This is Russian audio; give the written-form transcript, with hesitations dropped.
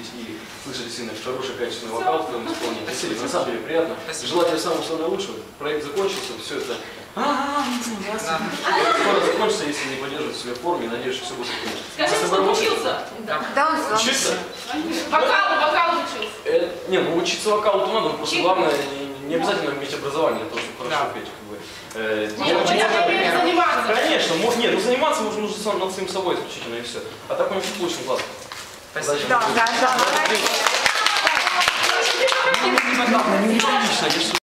и слышать действительно хороший, качественный вокал в твоем исполнении. Спасибо, на самом деле приятно. Желаю тебе самого наилучшего. Проект закончился, все это скоро закончится, если не поддерживать себя в форме. Надеюсь, что все будет хорошо. Скажи, что он учился? Да, он Учиться? Вокалу учился. Не, ну учиться вокалу-то надо, просто главное не обязательно иметь образование для того, чтобы хорошо петь. Заниматься. Конечно, нет, ну заниматься нужно над самим собой исключительно и все. А так он очень классно. Спасибо. Да. Неприлично.